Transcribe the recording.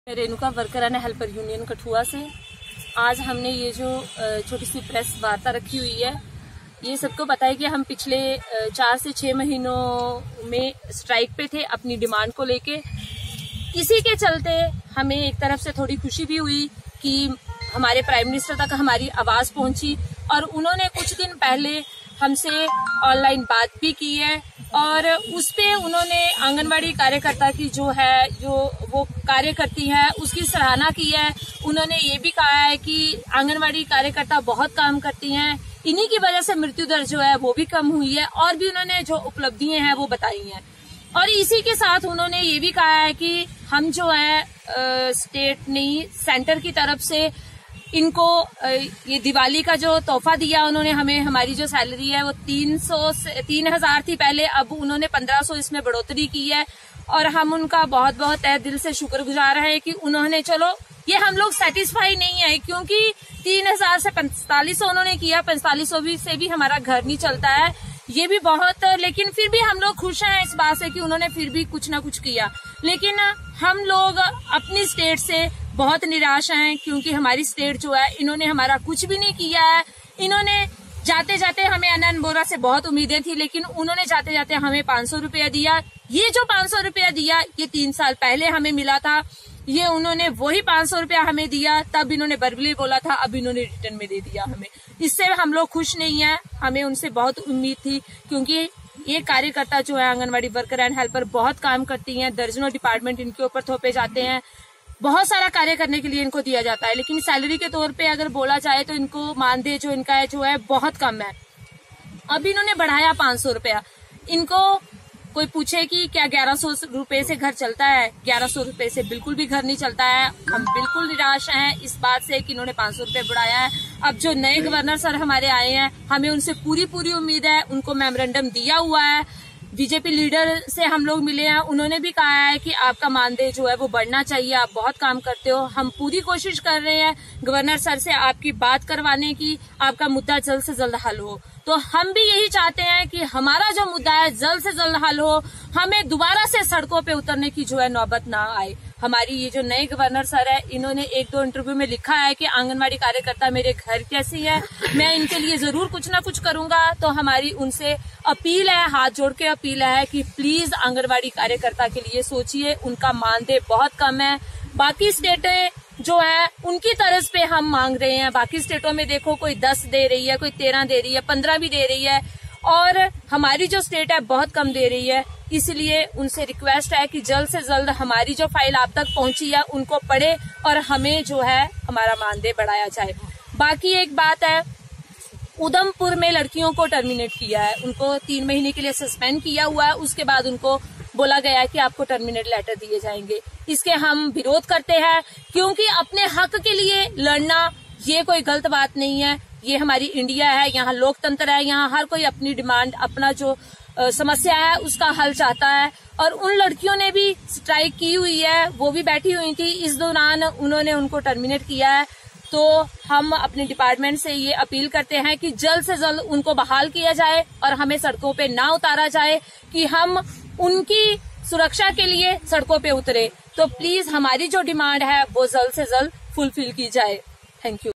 Renuka worker and helper union Kathua से आज हमने ये जो छोटी सी प्रेस वार्ता रखी हुई है, ये सबको पता है कि हम पिछले 4 से 6 महीनों में स्ट्राइक पे थे अपनी डिमांड को लेके। इसी के चलते हमें एक तरफ से थोड़ी खुशी भी हुई कि हमारे प्राइम मिनिस्टर तक हमारी आवाज पहुंची और उन्होंने कुछ दिन पहले हमसे ऑनलाइन बात भी की है और उस पे उन्होंने आंगनवाड़ी कार्यकर्ता की जो वो कार्य करती है उसकी सराहना की है। उन्होंने ये भी कहा है कि आंगनवाड़ी कार्यकर्ता बहुत काम करती हैं, इन्हीं की वजह से मृत्यु दर जो है वो भी कम हुई है और भी उन्होंने जो उपलब्धियां हैं वो बताई हैं। और इसी के साथ उन्होंने ये भी कहा है कि हम जो है स्टेट नहीं सेंटर की तरफ से इनको ये दिवाली का जो तोहफा दिया उन्होंने हमें, हमारी जो सैलरी है वो 3,000 थी पहले, अब उन्होंने 1,500 इसमें बढ़ोतरी की है और हम उनका बहुत बहुत तहे दिल से शुक्रगुजार हैं कि उन्होंने, चलो ये हम लोग सेटिस्फाई नहीं है क्योंकि 3,000 से 4,500 उन्होंने किया, 4,500 से भी हमारा घर नहीं चलता है, ये भी बहुत, लेकिन फिर भी हम लोग खुश हैं इस बात से कि उन्होंने फिर भी कुछ ना कुछ किया। लेकिन हम लोग अपनी स्टेट से बहुत निराश हैं क्योंकि हमारी स्टेट जो है इन्होंने हमारा कुछ भी नहीं किया है। इन्होंने जाते जाते हमें अनन बोरा से बहुत उम्मीदें थी, लेकिन उन्होंने जाते जाते हमें 500 रुपया दिया। ये जो 500 रुपया दिया ये 3 साल पहले हमें मिला था, ये उन्होंने वही 500 रुपया हमें दिया, तब इन्होंने वर्बली बोला था, अब इन्होंने रिटर्न में दे दिया हमें। इससे हम लोग खुश नहीं है, हमें उनसे बहुत उम्मीद थी क्योंकि ये कार्यकर्ता जो है आंगनवाड़ी वर्कर एंड हेल्पर बहुत काम करती हैं, दर्जनों डिपार्टमेंट इनके ऊपर थोपे जाते हैं, बहुत सारा कार्य करने के लिए इनको दिया जाता है, लेकिन सैलरी के तौर पे अगर बोला जाए तो इनको मानदेय जो इनका है जो है बहुत कम है। अब इन्होंने बढ़ाया 500 रुपया। इनको कोई पूछे कि क्या 1,100 रुपए से घर चलता है? 1,100 रुपए से बिल्कुल भी घर नहीं चलता है। हम बिल्कुल निराश हैं इस बात से कि इन्होंने 500 रुपए बढ़ाया है। अब जो नए गवर्नर सर हमारे आए हैं, हमें उनसे पूरी उम्मीद है, उनको मेमोरेंडम दिया हुआ है, बीजेपी लीडर से हम लोग मिले हैं, उन्होंने भी कहा है कि आपका मानदेय जो है वो बढ़ना चाहिए, आप बहुत काम करते हो। हम पूरी कोशिश कर रहे हैं गवर्नर सर से आपकी बात करवाने की, आपका मुद्दा जल्द से जल्द हल हो। तो हम भी यही चाहते हैं कि हमारा जो मुद्दा है जल्द से जल्द हल हो, हमें दोबारा से सड़कों पे उतरने की जो है नौबत ना आए। हमारी ये जो नए गवर्नर सर है, इन्होंने 1-2 इंटरव्यू में लिखा है कि आंगनवाड़ी कार्यकर्ता मेरे घर कैसी है, मैं इनके लिए जरूर कुछ ना कुछ करूंगा। तो हमारी उनसे अपील है, हाथ जोड़ के अपील है कि प्लीज आंगनवाड़ी कार्यकर्ता के लिए सोचिए, उनका मानदेय बहुत कम है। बाकी स्टेटें जो है उनकी तरफ पे हम मांग रहे हैं, बाकी स्टेटों में देखो कोई 10 दे रही है, कोई 13 दे रही है, 15 भी दे रही है और हमारी जो स्टेट है बहुत कम दे रही है। इसलिए उनसे रिक्वेस्ट है कि जल्द से जल्द हमारी जो फाइल आप तक पहुंची है उनको पढ़े और हमें जो है हमारा मानदेय बढ़ाया जाए। बाकी एक बात है, उधमपुर में लड़कियों को टर्मिनेट किया है, उनको 3 महीने के लिए सस्पेंड किया हुआ है, उसके बाद उनको बोला गया है कि आपको टर्मिनेट लेटर दिए जाएंगे। इसके हम विरोध करते हैं क्योंकि अपने हक के लिए लड़ना ये कोई गलत बात नहीं है। ये हमारी इंडिया है, यहाँ लोकतंत्र है, यहाँ हर कोई अपनी डिमांड, अपना जो समस्या है उसका हल चाहता है। और उन लड़कियों ने भी स्ट्राइक की हुई है, वो भी बैठी हुई थी, इस दौरान उन्होंने उनको टर्मिनेट किया है। तो हम अपने डिपार्टमेंट से ये अपील करते हैं कि जल्द से जल्द उनको बहाल किया जाए और हमें सड़कों पे ना उतारा जाए कि हम उनकी सुरक्षा के लिए सड़कों पे उतरे। तो प्लीज हमारी जो डिमांड है वो जल्द से जल्द फुलफिल की जाए। Thank you.